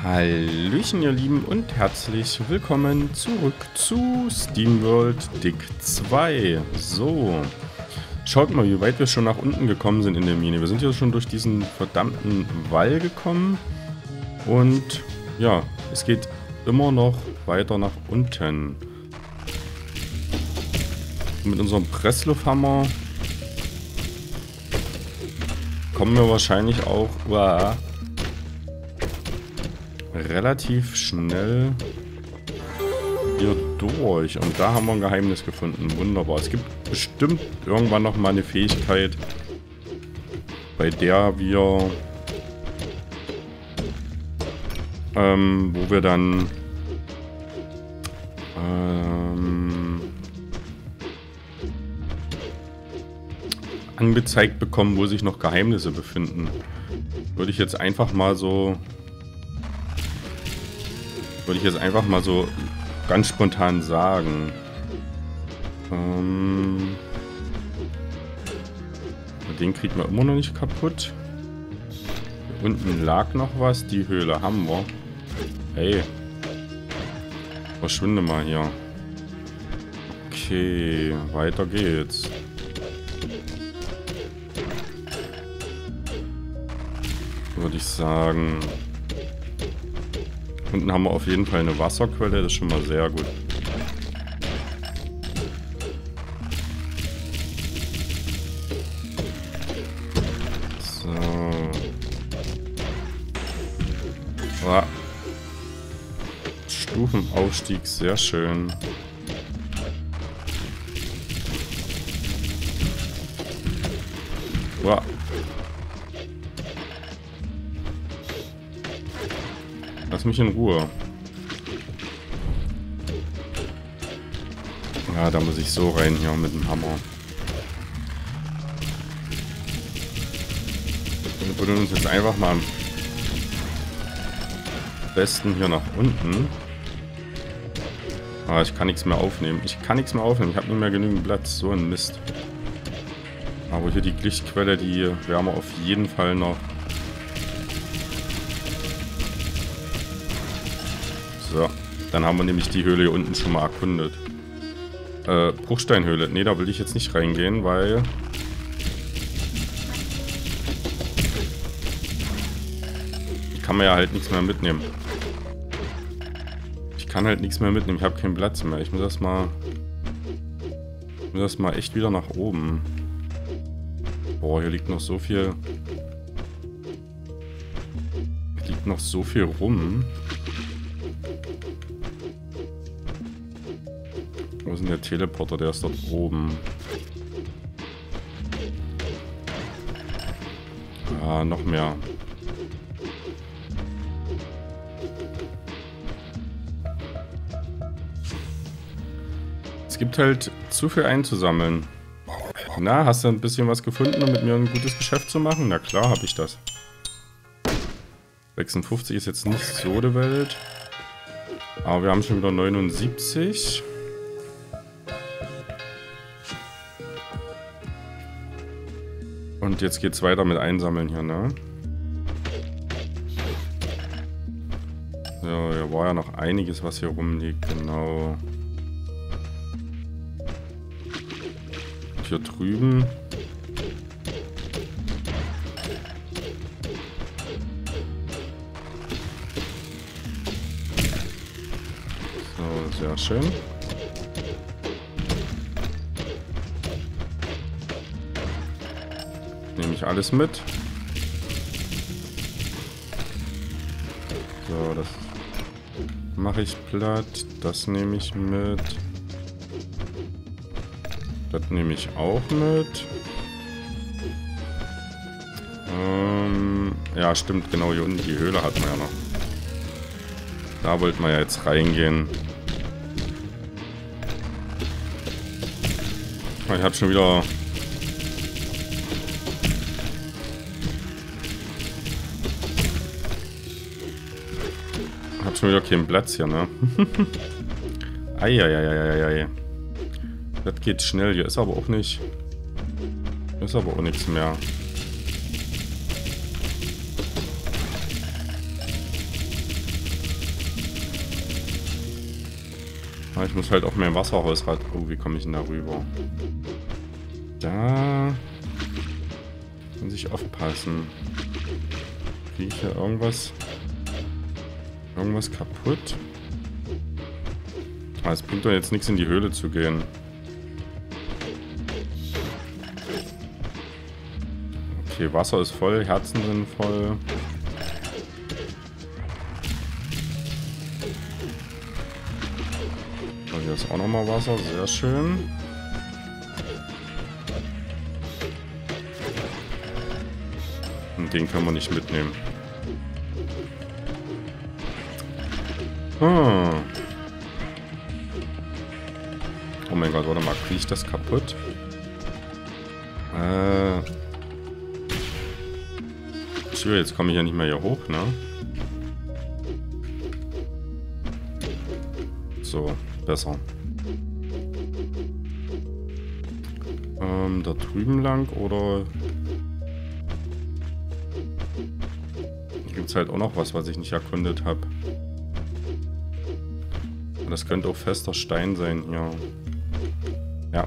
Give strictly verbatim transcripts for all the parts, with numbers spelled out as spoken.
Hallöchen ihr Lieben und herzlich willkommen zurück zu SteamWorld Dig zwei. So, schaut mal, wie weit wir schon nach unten gekommen sind in der Mine. Wir sind ja schon durch diesen verdammten Wall gekommen und ja, es geht immer noch weiter nach unten. Und mit unserem Presslufthammer kommen wir wahrscheinlich auch uah, relativ schnell hier durch. Und da haben wir ein Geheimnis gefunden. Wunderbar. Es gibt bestimmt irgendwann noch mal eine Fähigkeit, bei der wir ähm, wo wir dann ähm, angezeigt bekommen, wo sich noch Geheimnisse befinden. Würde ich jetzt einfach mal so Würde ich jetzt einfach mal so ganz spontan sagen. Ähm, den kriegen wir immer noch nicht kaputt. Hier unten lag noch was. Die Höhle haben wir. Hey. Verschwinde mal hier. Okay, weiter geht's. Würde ich sagen. Unten haben wir auf jeden Fall eine Wasserquelle, das ist schon mal sehr gut. So. Ah. Stufenaufstieg, sehr schön. Ah. Lass mich in Ruhe. Ja, da muss ich so rein hier mit dem Hammer. Wir buddeln uns jetzt einfach mal am besten hier nach unten. Ah, ich kann nichts mehr aufnehmen. Ich kann nichts mehr aufnehmen. Ich habe nicht mehr genügend Platz. So ein Mist. Aber hier die Lichtquelle, die werden wir auf jeden Fall noch. So, dann haben wir nämlich die Höhle hier unten schon mal erkundet. Äh, Bruchsteinhöhle. Ne, da will ich jetzt nicht reingehen, weil... Ich kann mir ja halt nichts mehr mitnehmen. Ich kann halt nichts mehr mitnehmen. Ich habe keinen Platz mehr. Ich muss das mal... Ich muss das mal echt wieder nach oben. Boah, hier liegt noch so viel... Hier liegt noch so viel rum. Wo ist denn der Teleporter? Der ist dort oben. Ah, noch mehr. Es gibt halt zu viel einzusammeln. Na, hast du ein bisschen was gefunden, um mit mir ein gutes Geschäft zu machen? Na klar, habe ich das. sechsundfünfzig ist jetzt nicht so die Welt. Aber wir haben schon wieder neunundsiebzig. Und jetzt geht's weiter mit Einsammeln hier, ne? So, hier war ja noch einiges, was hier rumliegt, genau. Und hier drüben. So, sehr schön. Nehme ich alles mit. So, das mache ich platt. Das nehme ich mit. Das nehme ich auch mit. Ähm, ja, stimmt, genau hier unten die Höhle hat man ja noch. Da wollten wir ja jetzt reingehen. Ich habe schon wieder... Ich hab schon wieder keinen Platz hier, ne? Eieieiei. Das geht schnell. Hier ist aber auch nicht... Hier ist aber auch nichts mehr. Ah, ich muss halt auch mehr Wasser rausraten. Oh, wie komme ich denn da rüber? Da muss ich aufpassen. Kriege ich hier irgendwas? Irgendwas kaputt? Ah, es bringt doch jetzt nichts, in die Höhle zu gehen. Okay, Wasser ist voll, Herzen sind voll. Oh, hier ist auch nochmal Wasser, sehr schön. Und den können wir nicht mitnehmen. Hm. Oh mein Gott, warte mal, kriege ich das kaputt? Äh. Schön, jetzt komme ich ja nicht mehr hier hoch, ne? So, besser. Ähm, da drüben lang oder... Hier gibt es halt auch noch was, was ich nicht erkundet habe. Das könnte auch fester Stein sein hier. Ja.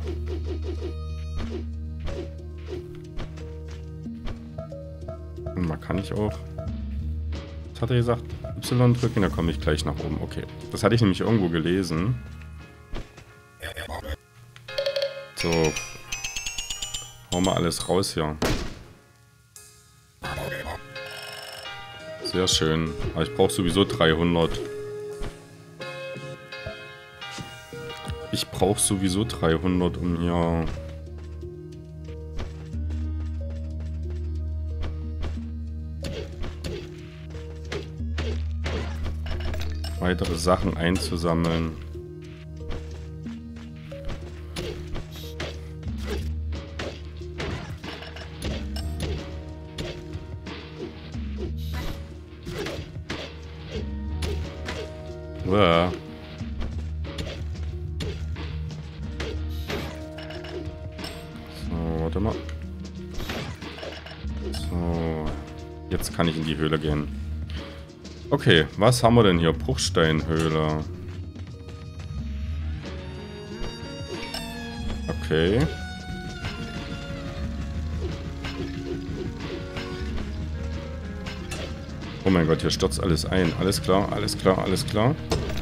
Und man kann ich auch... Was hat er gesagt? Y drücken, da komme ich gleich nach oben. Okay. Das hatte ich nämlich irgendwo gelesen. So. Hau mal alles raus hier. Sehr schön. Aber ich brauche sowieso dreihundert. Ich brauche sowieso dreihundert, um hier... weitere Sachen einzusammeln. Uah. So, warte mal. So, jetzt kann ich in die Höhle gehen. Okay, was haben wir denn hier? Bruchsteinhöhle. Okay. Oh mein Gott, hier stürzt alles ein. Alles klar, alles klar, alles klar.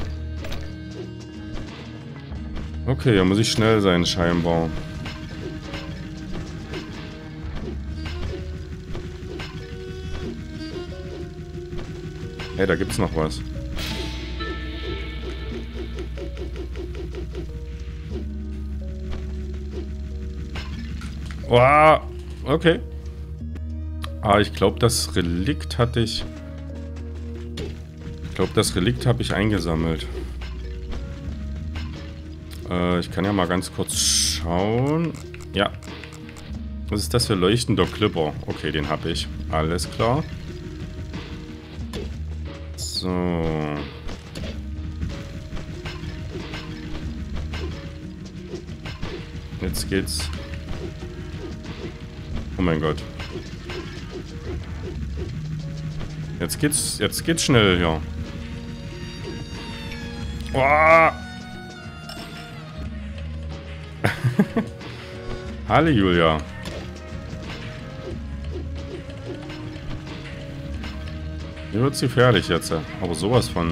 Okay, hier muss ich schnell sein, scheinbar. Hey, da gibt's noch was. Wow, okay. Ah, ich glaube, das Relikt hatte ich... Ich glaube, das Relikt habe ich eingesammelt. Äh, ich kann ja mal ganz kurz schauen. Ja. Was ist das für leuchtender Clipper? Okay, den habe ich. Alles klar. So. Jetzt geht's. Oh mein Gott. Jetzt geht's, jetzt geht's schnell hier. Oh. Hallo Julia. Hier wird's gefährlich jetzt, aber sowas von.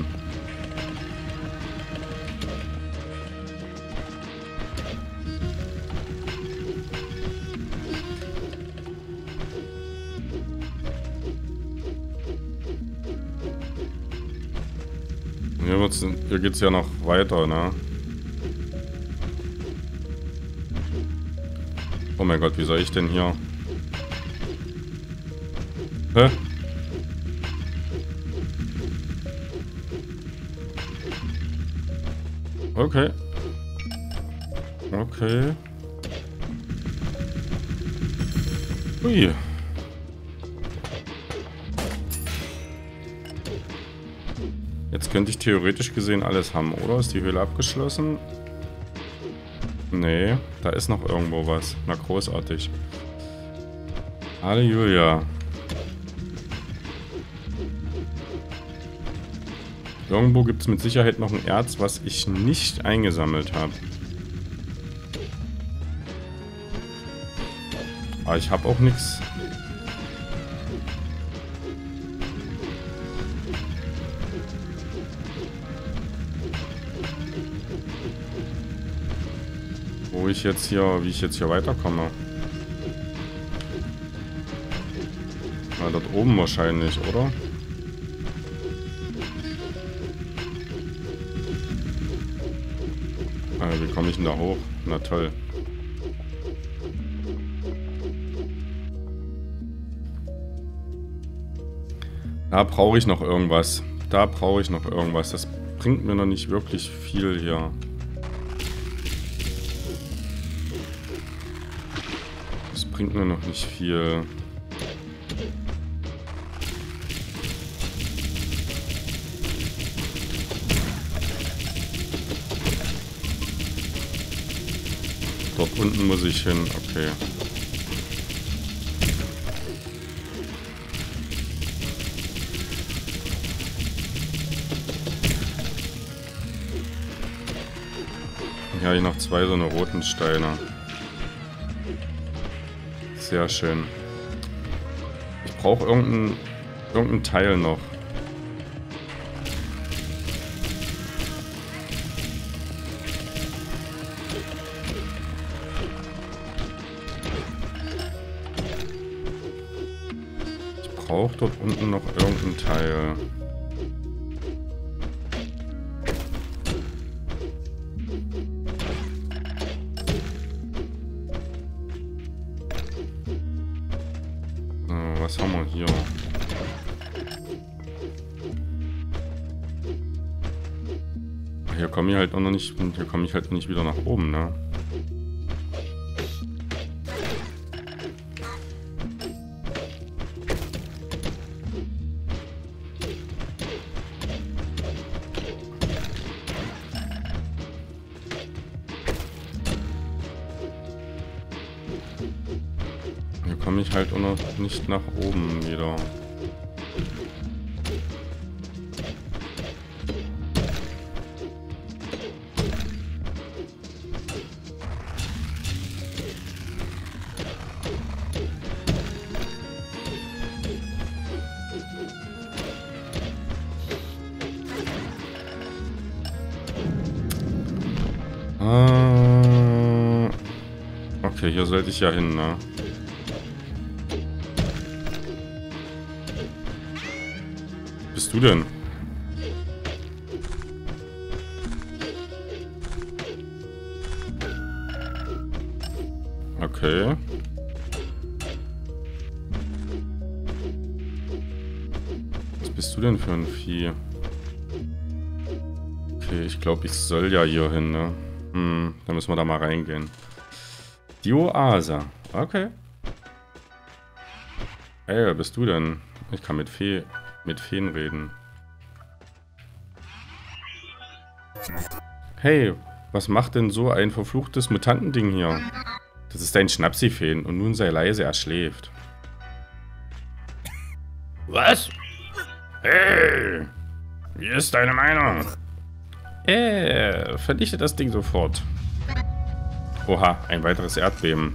Hier, wird's, hier geht's ja noch weiter, ne? Oh mein Gott, wie soll ich denn hier? Hä? Okay. Okay. Ui. Jetzt könnte ich theoretisch gesehen alles haben, oder? Ist die Höhle abgeschlossen? Nee, da ist noch irgendwo was. Na, großartig. Hallo Julia. Irgendwo gibt es mit Sicherheit noch ein Erz, was ich nicht eingesammelt habe. Aber ich habe auch nichts. Wo ich jetzt hier, wie ich jetzt hier weiterkomme. Ja, dort oben wahrscheinlich, oder? Ah, wie komme ich denn da hoch? Na toll. Da brauche ich noch irgendwas. Da brauche ich noch irgendwas. Das bringt mir noch nicht wirklich viel hier. Das bringt mir noch nicht viel. Dort unten muss ich hin. Okay. Hier habe ich noch zwei so eine roten Steine. Sehr schön. Ich brauche irgendein, irgendein Teil noch. Ich brauche dort unten noch irgendein Teil. Was haben wir hier? Hier komme ich halt auch noch nicht, hier komme ich halt nicht wieder nach oben, ne? Komme ich halt auch noch nicht nach oben wieder. Äh, okay, hier sollte ich ja hin, ne? Bist du denn? Okay. Was bist du denn für ein Vieh? Okay, ich glaube, ich soll ja hier hin, ne? Hm, dann müssen wir da mal reingehen. Die Oase. Okay. Ey, wer bist du denn? Ich kann mit Fee... mit Feen reden. Hey, was macht denn so ein verfluchtes Mutantending hier? Das ist ein Schnapsi-Feen und nun sei leise, er schläft. Was? Hey, wie ist deine Meinung? Äh, vernichte das Ding sofort. Oha, ein weiteres Erdbeben.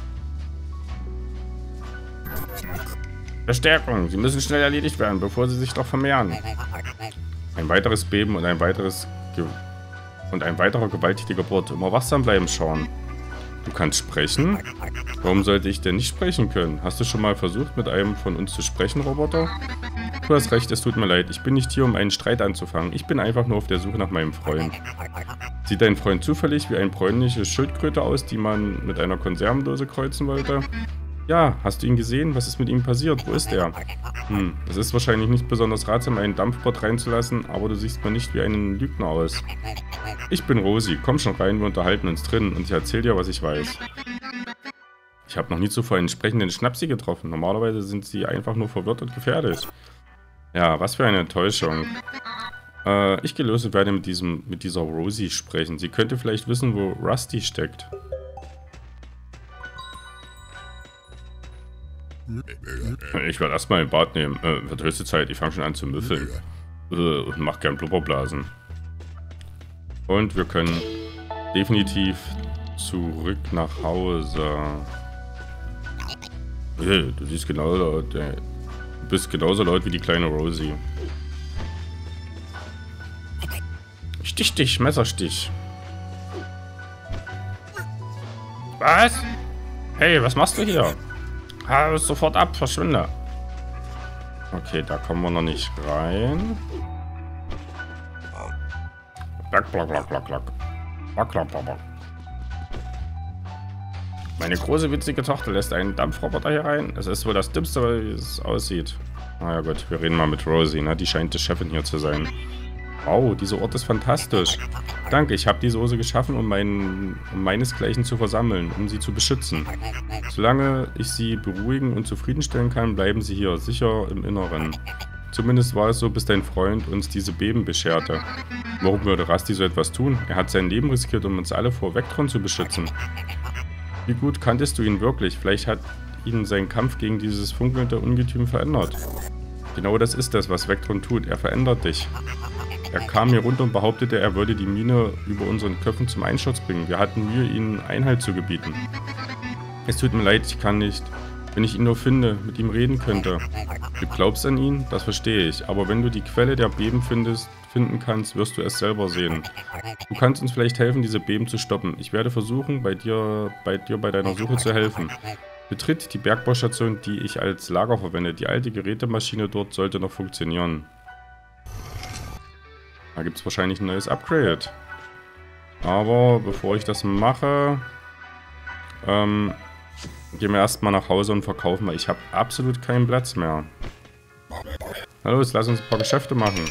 Verstärkung, sie müssen schnell erledigt werden, bevor sie sich doch vermehren. Ein weiteres Beben und ein weiteres Ge und ein weiterer gewaltiger Geburt. Immer wachsam bleiben, Sean. Du kannst sprechen? Warum sollte ich denn nicht sprechen können? Hast du schon mal versucht, mit einem von uns zu sprechen, Roboter? Du hast recht, es tut mir leid. Ich bin nicht hier, um einen Streit anzufangen. Ich bin einfach nur auf der Suche nach meinem Freund. Sieht dein Freund zufällig wie eine bräunliche Schildkröte aus, die man mit einer Konservendose kreuzen wollte? Ja, hast du ihn gesehen? Was ist mit ihm passiert? Wo ist er? Hm, es ist wahrscheinlich nicht besonders ratsam, einen Dampfbot reinzulassen, aber du siehst mir nicht wie einen Lügner aus. Ich bin Rosi, komm schon rein, wir unterhalten uns drin und ich erzähle dir, was ich weiß. Ich habe noch nie zuvor einen sprechenden Schnapsi getroffen. Normalerweise sind sie einfach nur verwirrt und gefährdet. Ja, was für eine Enttäuschung. Äh, ich gehe los und werde mit, diesem, mit dieser Rosi sprechen. Sie könnte vielleicht wissen, wo Rusty steckt. Ich werde erstmal ein Bad nehmen. Äh, wird höchste Zeit, ich fange schon an zu müffeln. Äh, und mach gern Blubberblasen. Und wir können definitiv zurück nach Hause. Äh, du siehst genau laut, äh, du bist genauso laut wie die kleine Rosie. Stich dich, Messerstich. Was? Hey, was machst du hier? Ha, sofort ab, verschwinde. Okay, da kommen wir noch nicht rein. Black, black, black, black, black. Black, black, black, black. Meine große witzige Tochter lässt einen Dampfroboter hier rein. Es ist wohl das Dümmste, wie es aussieht. Na ja gut, wir reden mal mit Rosie, ne? Die scheint die Chefin hier zu sein. Wow, dieser Ort ist fantastisch. Danke, ich habe diese Hose geschaffen, um, mein, um meinesgleichen zu versammeln, um sie zu beschützen. Solange ich sie beruhigen und zufriedenstellen kann, bleiben sie hier, sicher im Inneren. Zumindest war es so, bis dein Freund uns diese Beben bescherte. Warum würde Rusty so etwas tun? Er hat sein Leben riskiert, um uns alle vor Vectron zu beschützen. Wie gut kanntest du ihn wirklich? Vielleicht hat ihn sein Kampf gegen dieses funkelnde Ungetüm verändert. Genau das ist es, was Vectron tut. Er verändert dich. Er kam hier runter und behauptete, er würde die Mine über unseren Köpfen zum Einsturz bringen. Wir hatten Mühe, ihnen Einhalt zu gebieten. Es tut mir leid, ich kann nicht. Wenn ich ihn nur finde, mit ihm reden könnte. Du glaubst an ihn? Das verstehe ich. Aber wenn du die Quelle der Beben findest, finden kannst, wirst du es selber sehen. Du kannst uns vielleicht helfen, diese Beben zu stoppen. Ich werde versuchen, bei dir bei, dir bei deiner Suche zu helfen. Betritt die Bergbaustation, die ich als Lager verwende. Die alte Gerätemaschine dort sollte noch funktionieren. Da gibt es wahrscheinlich ein neues Upgrade. Aber bevor ich das mache, ähm, gehen wir erstmal nach Hause und verkaufen, weil ich habe absolut keinen Platz mehr. Na los, lass uns ein paar Geschäfte machen.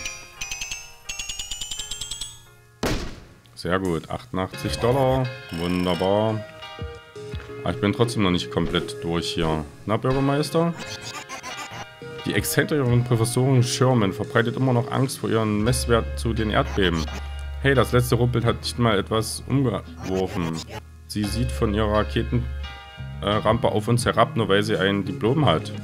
Sehr gut, achtundachtzig Dollar. Wunderbar. Aber ich bin trotzdem noch nicht komplett durch hier. Na, Bürgermeister? Die Exzentrikerin Professorin Sherman verbreitet immer noch Angst vor ihren Messwert zu den Erdbeben. Hey, das letzte Rumpelt hat nicht mal etwas umgeworfen. Sie sieht von ihrer Raketenrampe auf uns herab, nur weil sie ein Diplom hat.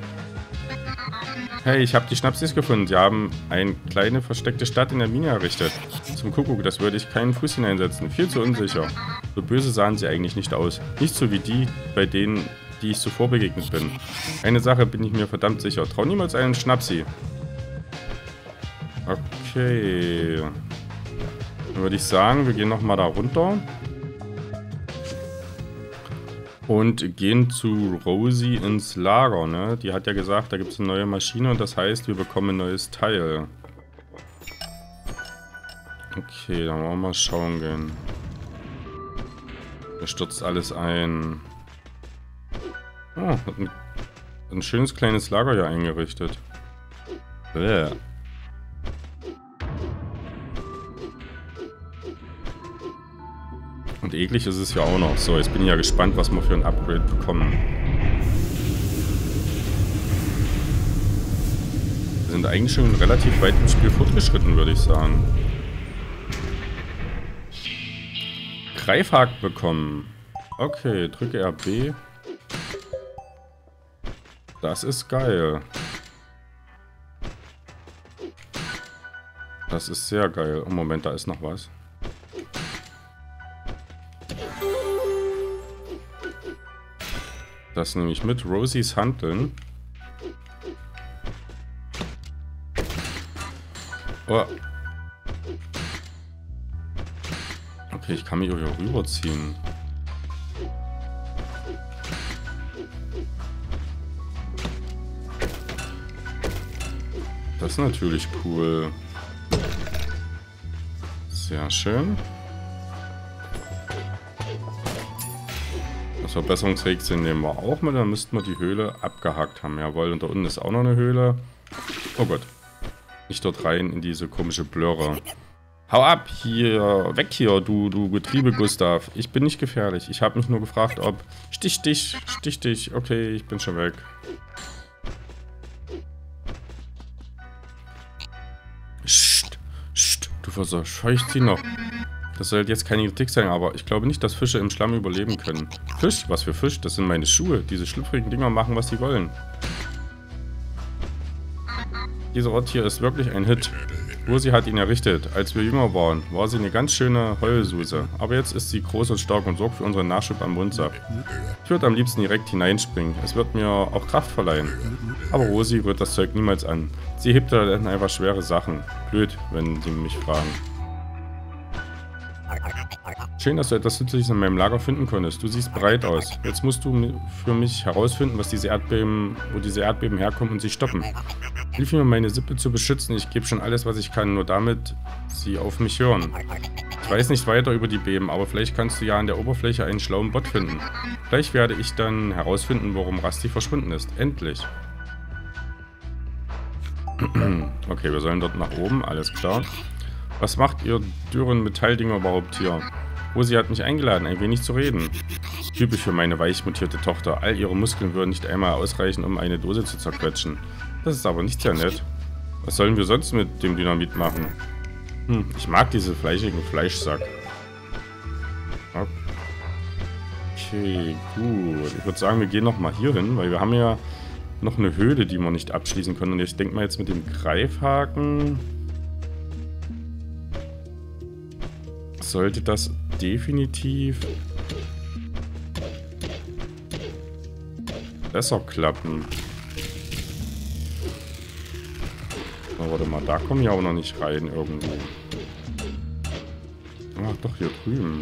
Hey, ich habe die Schnapsis gefunden. Sie haben eine kleine versteckte Stadt in der Mine errichtet. Zum Kuckuck, das würde ich keinen Fuß hineinsetzen. Viel zu unsicher. So böse sahen sie eigentlich nicht aus. Nicht so wie die, bei denen... die ich zuvor begegnet bin. Eine Sache bin ich mir verdammt sicher. Trau niemals einen Schnapsi. Okay. Dann würde ich sagen, wir gehen nochmal da runter. Und gehen zu Rosie ins Lager, ne? Die hat ja gesagt, da gibt es eine neue Maschine und das heißt, wir bekommen ein neues Teil. Okay, dann wollen wir mal schauen gehen. Da stürzt alles ein. Oh, hat ein, ein schönes kleines Lager hier eingerichtet. Bäh. Und eklig ist es ja auch noch. So, jetzt bin ich ja gespannt, was wir für ein Upgrade bekommen. Wir sind eigentlich schon relativ weit im Spiel fortgeschritten, würde ich sagen. Greifhaken bekommen. Okay, drücke R B. Das ist geil. Das ist sehr geil. Oh, Moment, da ist noch was. Das nehme ich mit. Rosies Hanteln. Oh. Okay, ich kann mich hier rüberziehen. Das ist natürlich cool. Sehr schön. Das Verbesserungsräkchen nehmen wir auch mit. Dann müssten wir die Höhle abgehakt haben. Jawohl, und da unten ist auch noch eine Höhle. Oh Gott. Nicht dort rein in diese komische Blöre. Hau ab, hier, weg hier, du, du Getriebe, Gustav. Ich bin nicht gefährlich. Ich habe mich nur gefragt, ob... Stich dich, stich dich. Okay, ich bin schon weg. Psst, psst, du verscheucht sie noch. Das soll jetzt keine Kritik sein, aber ich glaube nicht, dass Fische im Schlamm überleben können. Fisch? Was für Fisch? Das sind meine Schuhe. Diese schlüpfrigen Dinger machen, was sie wollen. Dieser Ort hier ist wirklich ein Hit. Rosie hat ihn errichtet. Als wir jünger waren, war sie eine ganz schöne Heulsuse. Aber jetzt ist sie groß und stark und sorgt für unseren Nachschub am Mundsack. Ich würde am liebsten direkt hineinspringen. Es wird mir auch Kraft verleihen. Aber Rosie rührt das Zeug niemals an. Sie hebt da dann einfach schwere Sachen. Blöd, wenn Sie mich fragen. Schön, dass du etwas Nützliches in meinem Lager finden konntest. Du siehst bereit aus. Jetzt musst du für mich herausfinden, was diese Erdbeben, wo diese Erdbeben herkommen und sie stoppen. Hilf mir, meine Sippe zu beschützen. Ich gebe schon alles, was ich kann, nur damit sie auf mich hören. Ich weiß nicht weiter über die Beben, aber vielleicht kannst du ja an der Oberfläche einen schlauen Bot finden. Vielleicht werde ich dann herausfinden, warum Rusty verschwunden ist. Endlich. Okay, wir sollen dort nach oben. Alles klar. Was macht ihr dürren Metalldinger überhaupt hier? Rosie hat mich eingeladen, ein wenig zu reden. Typisch für meine weich mutierte Tochter. All ihre Muskeln würden nicht einmal ausreichen, um eine Dose zu zerquetschen. Das ist aber nicht sehr nett. Was sollen wir sonst mit dem Dynamit machen? Hm, ich mag diese fleischigen Fleischsack. Okay, gut. Ich würde sagen, wir gehen nochmal hier hin, weil wir haben ja noch eine Höhle, die wir nicht abschließen können. Und ich denke mal jetzt mit dem Greifhaken sollte das definitiv besser klappen. Oh, warte mal, da kommen wir aber noch nicht rein irgendwo. Ach doch, hier drüben.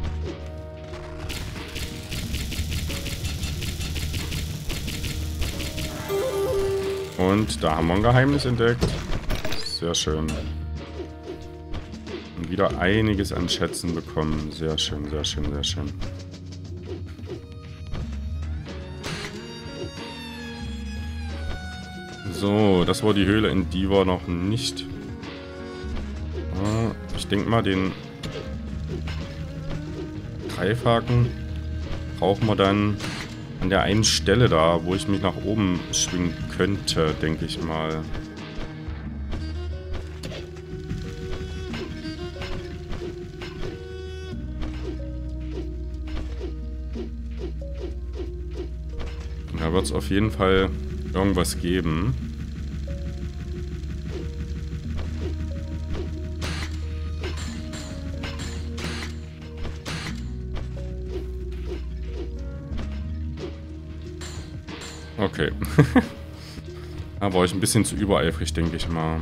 Und da haben wir ein Geheimnis entdeckt. Sehr schön. Und wieder einiges an Schätzen bekommen. Sehr schön, sehr schön, sehr schön. So, das war die Höhle, in die war noch nicht. Ich denke mal, den Greifhaken brauchen wir dann an der einen Stelle da, wo ich mich nach oben schwingen könnte, denke ich mal. Da wird es auf jeden Fall irgendwas geben. Okay. Da war ich ein bisschen zu übereifrig, denke ich mal.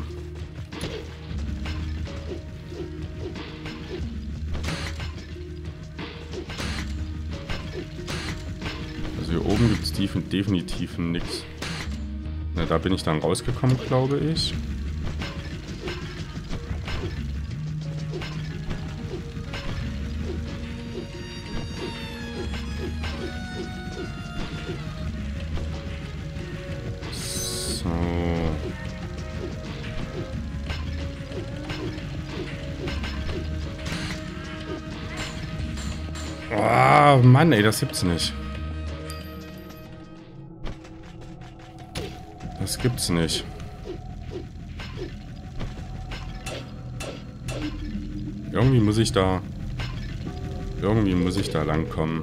Also hier oben gibt es definitiv nichts. Na, da bin ich dann rausgekommen, glaube ich. Oh Mann, ey, das gibt's nicht. Das gibt's nicht. Irgendwie muss ich da... Irgendwie muss ich da langkommen.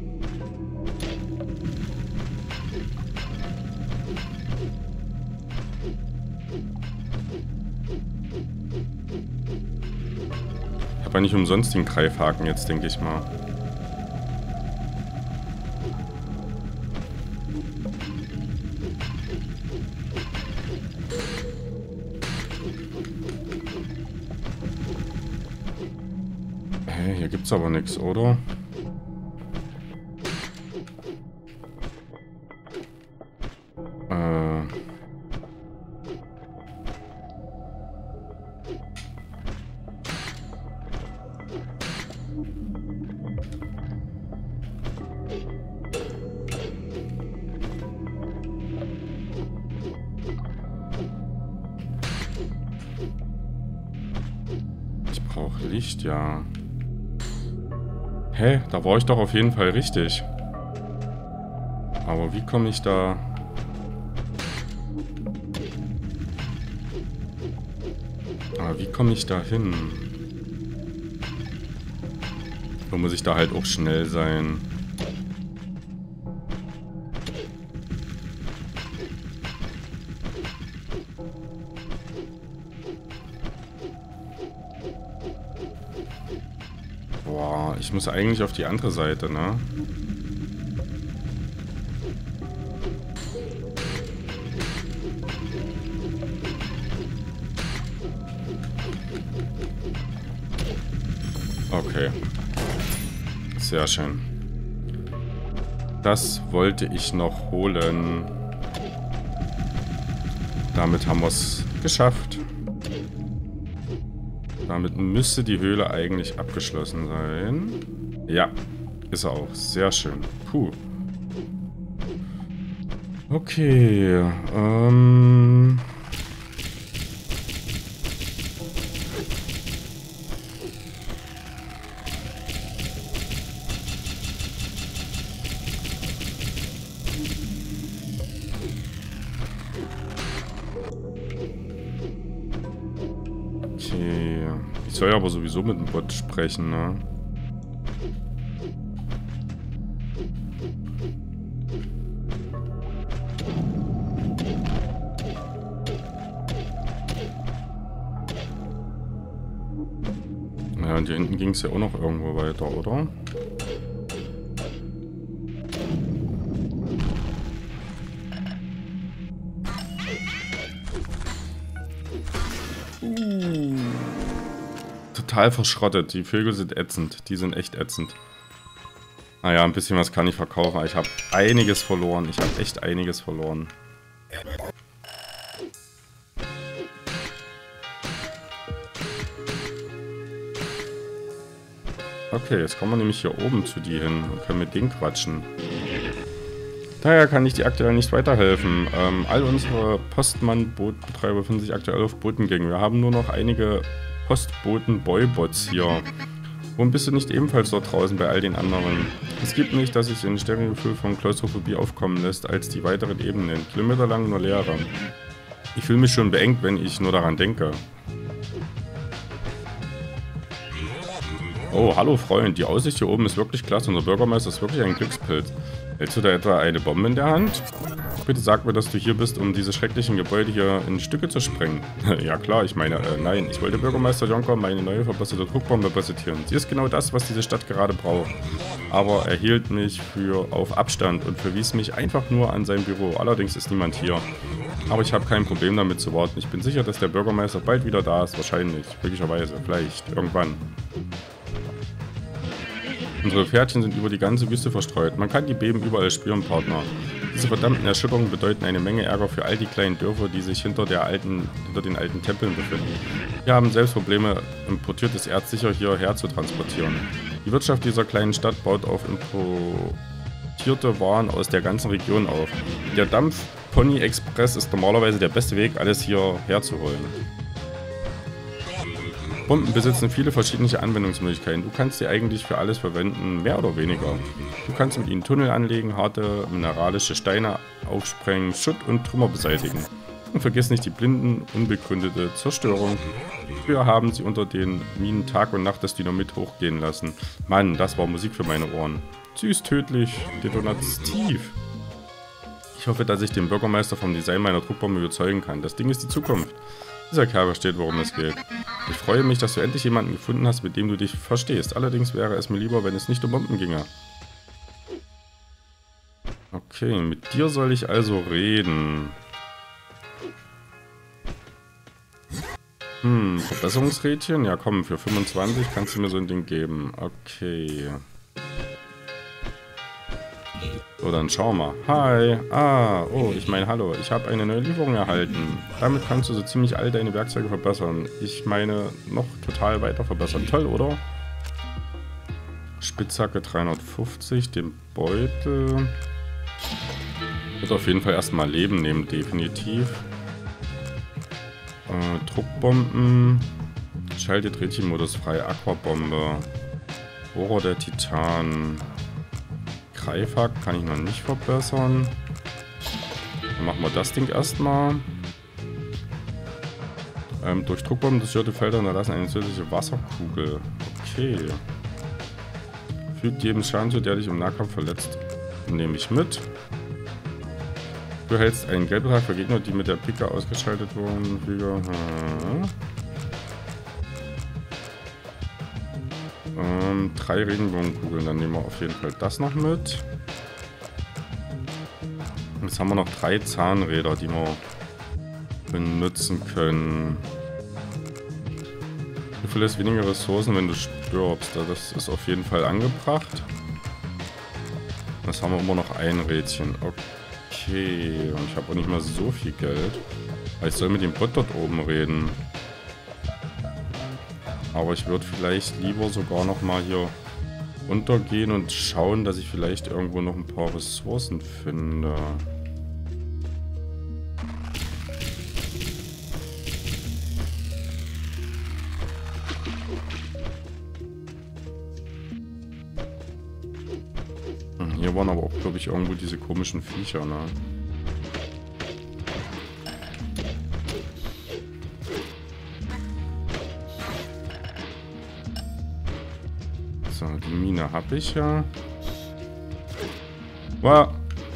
Ich habe ja nicht umsonst den Greifhaken jetzt, denke ich mal. Hier gibt's aber nichts, oder? Äh. Ich brauche Licht, ja. Hä? Da war ich doch auf jeden Fall richtig. Aber wie komme ich da... Aber wie komme ich da hin? Da muss ich da halt auch schnell sein. ich muss eigentlich auf die andere Seite, ne? Okay. Sehr schön. Das wollte ich noch holen. Damit haben wir es geschafft. Damit müsste die Höhle eigentlich abgeschlossen sein. Ja, ist er auch. Sehr schön. Puh. Okay. Ähm... Okay. Ich soll ja aber sowieso mit dem Bot sprechen, ne? Ja, und hier hinten ging es ja auch noch irgendwo weiter, oder? Total verschrottet. Die Vögel sind ätzend. Die sind echt ätzend. Naja, ein bisschen was kann ich verkaufen. Aber ich habe einiges verloren. Ich habe echt einiges verloren. Okay, jetzt kommen wir nämlich hier oben zu die hin und können mit denen quatschen. Daher kann ich dir aktuell nicht weiterhelfen. Ähm, all unsere Postmann-Bootbetreiber befinden sich aktuell auf Botengängen. Wir haben nur noch einige Postboten-Boybots hier. Warum bist du nicht ebenfalls dort draußen bei all den anderen? Es gibt nicht, dass sich ein stärkeres Gefühl von Klaustrophobie aufkommen lässt, als die weiteren Ebenen. Kilometerlang nur Leere. Ich fühle mich schon beengt, wenn ich nur daran denke. Oh, hallo Freund, die Aussicht hier oben ist wirklich klasse. Unser Bürgermeister ist wirklich ein Glückspilz. Hältst du da etwa eine Bombe in der Hand? Bitte sag mir, dass du hier bist, um diese schrecklichen Gebäude hier in Stücke zu sprengen. Ja klar, ich meine, äh, nein. Ich wollte Bürgermeister Jonker meine neue verbesserte Druckbombe präsentieren. Sie ist genau das, was diese Stadt gerade braucht. Aber er hielt mich für auf Abstand und verwies mich einfach nur an sein Büro. Allerdings ist niemand hier. Aber ich habe kein Problem damit zu warten. Ich bin sicher, dass der Bürgermeister bald wieder da ist. Wahrscheinlich. Möglicherweise. Vielleicht. Irgendwann. Unsere Pferdchen sind über die ganze Wüste verstreut. Man kann die Beben überall spüren, Partner. Diese verdammten Erschütterungen bedeuten eine Menge Ärger für all die kleinen Dörfer, die sich hinter, der alten, hinter den alten Tempeln befinden. Wir haben selbst Probleme, importiertes Erz sicher hierher zu transportieren. Die Wirtschaft dieser kleinen Stadt baut auf importierte Waren aus der ganzen Region auf. Der Dampf-Pony Express ist normalerweise der beste Weg, alles hierher zu holen. Bomben besitzen viele verschiedene Anwendungsmöglichkeiten. Du kannst sie eigentlich für alles verwenden, mehr oder weniger. Du kannst mit ihnen Tunnel anlegen, harte mineralische Steine aufsprengen, Schutt und Trümmer beseitigen. Und vergiss nicht die blinden, unbegründete Zerstörung. Früher haben sie unter den Minen Tag und Nacht das Dynamit hochgehen lassen. Mann, das war Musik für meine Ohren. Süß, tödlich, detonativ. Ich hoffe, dass ich den Bürgermeister vom Design meiner Druckbombe überzeugen kann. Das Ding ist die Zukunft. Dieser Kerl versteht, worum es geht. Ich freue mich, dass du endlich jemanden gefunden hast, mit dem du dich verstehst. Allerdings wäre es mir lieber, wenn es nicht um Bomben ginge. Okay, mit dir soll ich also reden. Hm, Verbesserungsrädchen? Ja komm, für fünfundzwanzig kannst du mir so ein Ding geben. Okay. So, dann schau mal. Hi. Ah, oh, ich meine, hallo. Ich habe eine neue Lieferung erhalten. Damit kannst du so ziemlich all deine Werkzeuge verbessern. Ich meine, noch total weiter verbessern. Toll, oder? Spitzhacke dreihundertfünfzig, den Beutel. Wird auf jeden Fall erstmal Leben nehmen, definitiv. Äh, Druckbomben. Schalte Drehchenmodus frei. Aquabombe. Bohrer der Titan. Greifhack kann ich noch nicht verbessern. Dann machen wir das Ding erstmal. Ähm, durch Druckbomben zerstörte Felder hinterlassen eine zusätzliche Wasserkugel. Okay. Fügt jedem Schaden zu, der dich im Nahkampf verletzt. Nehme ich mit. Du hältst einen Geldbetrag für Gegner, die mit der Pika ausgeschaltet wurden. Ähm, drei Regenbogenkugeln, dann nehmen wir auf jeden Fall das noch mit. Jetzt haben wir noch drei Zahnräder, die wir benutzen können. Du verlierst weniger Ressourcen, wenn du stirbst. Das ist auf jeden Fall angebracht. Jetzt haben wir immer noch ein Rädchen. Okay, und ich habe auch nicht mehr so viel Geld. Ich soll mit dem Bot dort oben reden. Aber ich würde vielleicht lieber sogar noch mal hier runtergehen und schauen, dass ich vielleicht irgendwo noch ein paar Ressourcen finde. Hier waren aber auch, glaube ich, irgendwo diese komischen Viecher, ne? So, die Mine habe ich ja. Wow.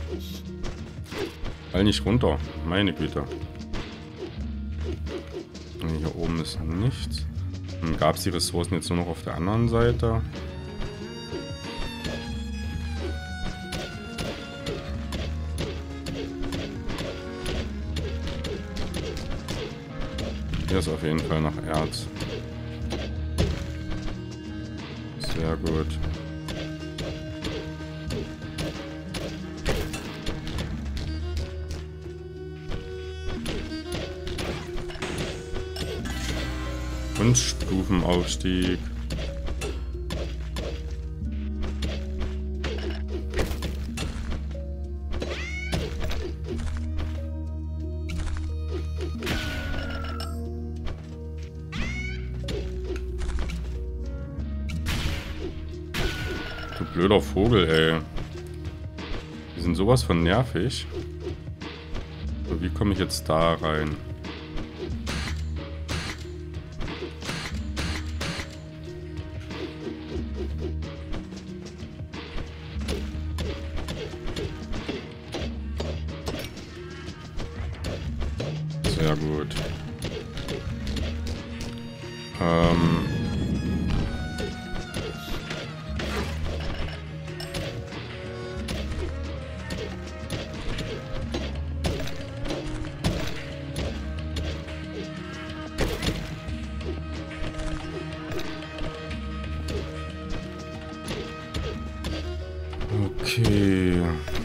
Fall nicht runter. Meine Güte. Hier oben ist nichts. Dann gab es die Ressourcen jetzt nur noch auf der anderen Seite. Hier ist auf jeden Fall noch Erz. Sehr gut. Und Stufenaufstieg. Du blöder Vogel, ey. Die sind sowas von nervig. So, wie komme ich jetzt da rein? Sehr gut. Ähm... Okay.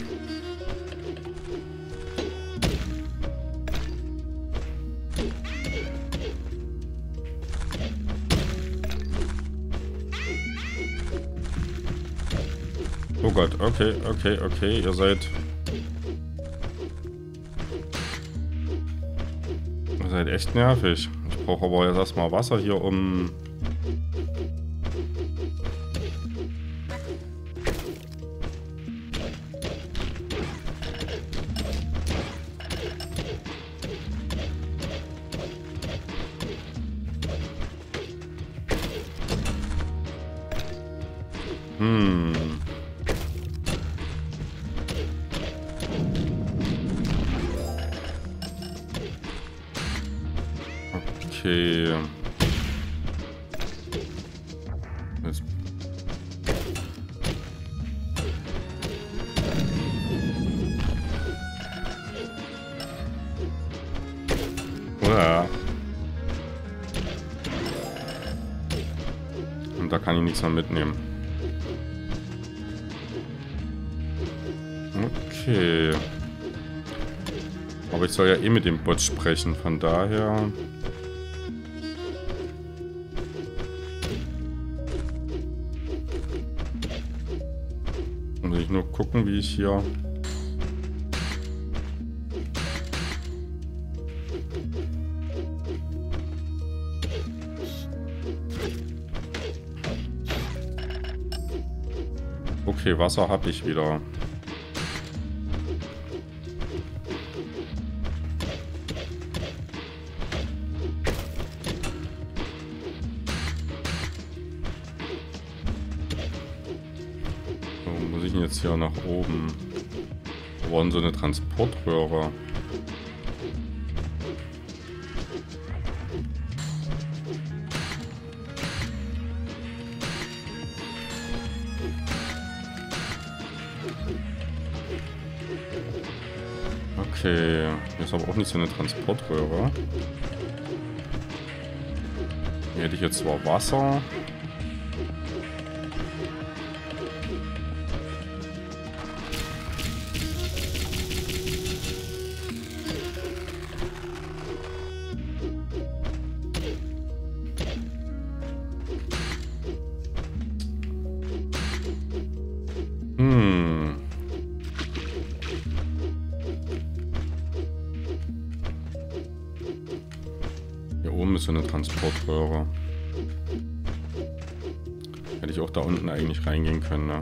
Oh Gott, okay, okay, okay, ihr seid... Ihr seid echt nervig. Ich brauche aber jetzt erstmal Wasser hier, um... Hm. Okay. Jetzt. Uah. Und da kann ich nichts mehr mitnehmen. Okay. Aber ich soll ja eh mit dem Bot sprechen, von daher... Muss ich nur gucken, wie ich hier... Okay, Wasser habe ich wieder. Wo muss ich denn jetzt hier nach oben? Wo waren so eine Transportröhre? Okay, hier ist aber auch nicht so eine Transportröhre. Hier hätte ich jetzt zwar Wasser. Hm. Hier oben ist so eine Transportröhre. Hätte ich auch da unten eigentlich reingehen können, ne?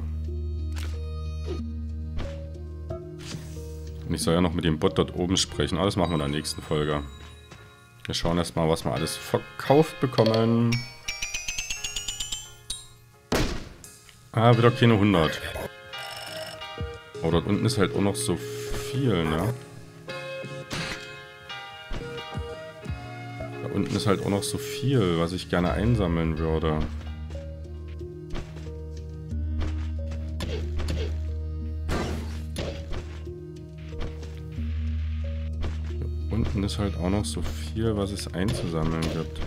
Und ich soll ja noch mit dem Bot dort oben sprechen. Aber das machen wir in der nächsten Folge. Wir schauen erstmal, was wir alles verkauft bekommen. Ah, wieder keine hundert. Oh, dort unten ist halt auch noch so viel, ne? Da unten ist halt auch noch so viel, was ich gerne einsammeln würde. Da unten ist halt auch noch so viel, was es einzusammeln gibt.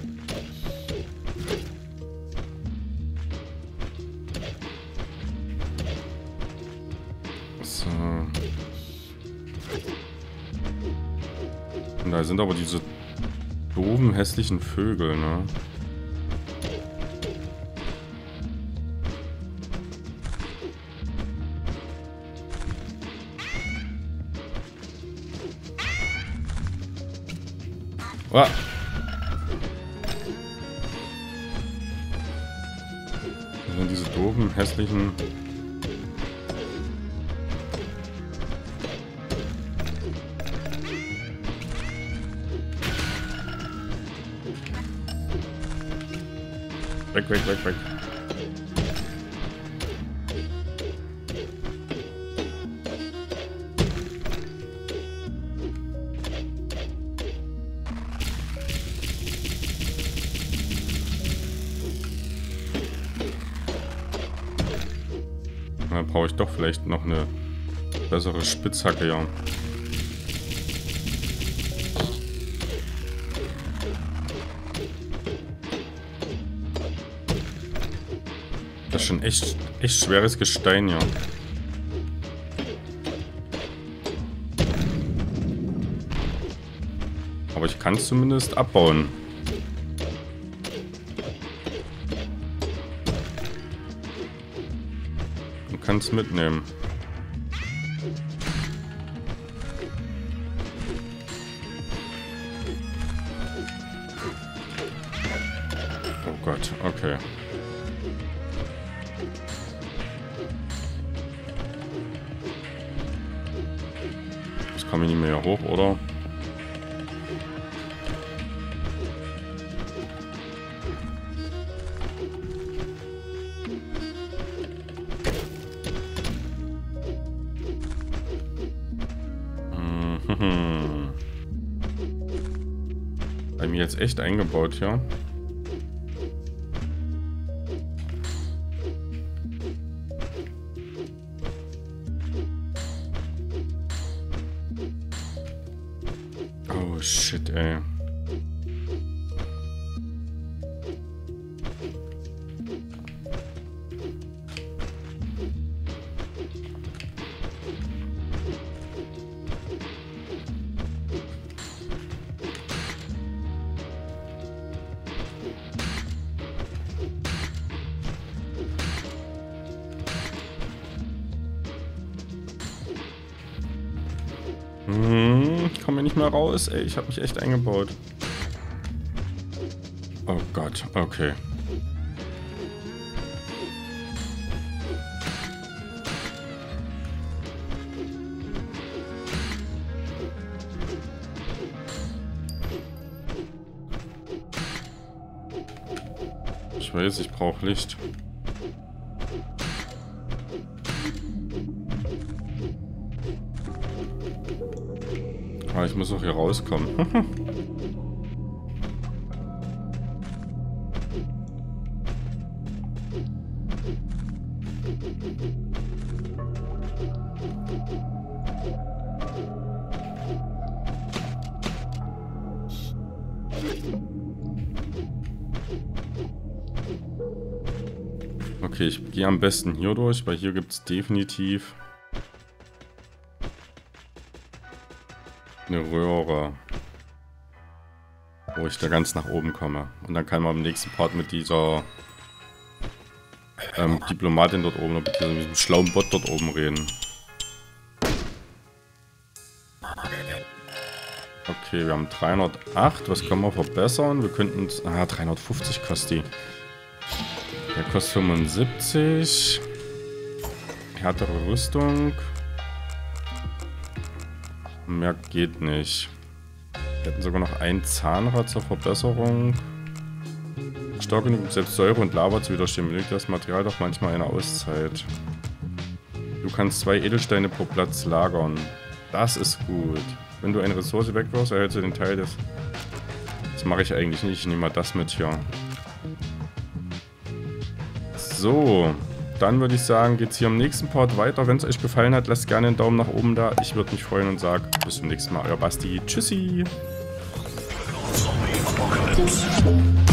So. Und da sind aber diese doofen, hässlichen Vögel, ne? Ah. Das sind diese doofen, hässlichen... Weg, weg, weg, weg. Dann brauche ich doch vielleicht noch eine bessere Spitzhacke, ja. Das ist schon echt, echt schweres Gestein, ja. Aber ich kann es zumindest abbauen. Du kannst mitnehmen. Oh Gott, okay. Jetzt komme ich nicht mehr hier hoch, oder? Mhm. Bei mir jetzt echt eingebaut, ja. Oh shit, ey. Hm, ich komme nicht mehr raus, ey. Ich habe mich echt eingebaut. Oh Gott, okay. Ich weiß, ich brauche Licht. Ah, ich muss auch hier rauskommen. Okay, ich gehe am besten hier durch, weil hier gibt es definitiv eine Röhre, wo ich da ganz nach oben komme. Und dann kann man im nächsten Part mit dieser ähm, Diplomatin dort oben, mit diesem, diesem schlauen Bot dort oben reden. Okay, wir haben dreihundertacht. Was können wir verbessern? Wir könnten... Ah, dreihundertfünfzig kostet die. Der kostet fünfundsiebzig. Härtere Rüstung. Mehr geht nicht. Wir hätten sogar noch ein Zahnrad zur Verbesserung. Stark genug, um selbst Säure und Lava zu widerstehen. Benötigt das Material doch manchmal eine Auszeit. Du kannst zwei Edelsteine pro Platz lagern. Das ist gut. Wenn du eine Ressource wegwirfst, erhältst du den Teil des... Das mache ich eigentlich nicht. Ich nehme mal das mit hier. So. Dann würde ich sagen, geht es hier im nächsten Part weiter. Wenn es euch gefallen hat, lasst gerne einen Daumen nach oben da. Ich würde mich freuen und sage bis zum nächsten Mal. Euer Basti. Tschüssi.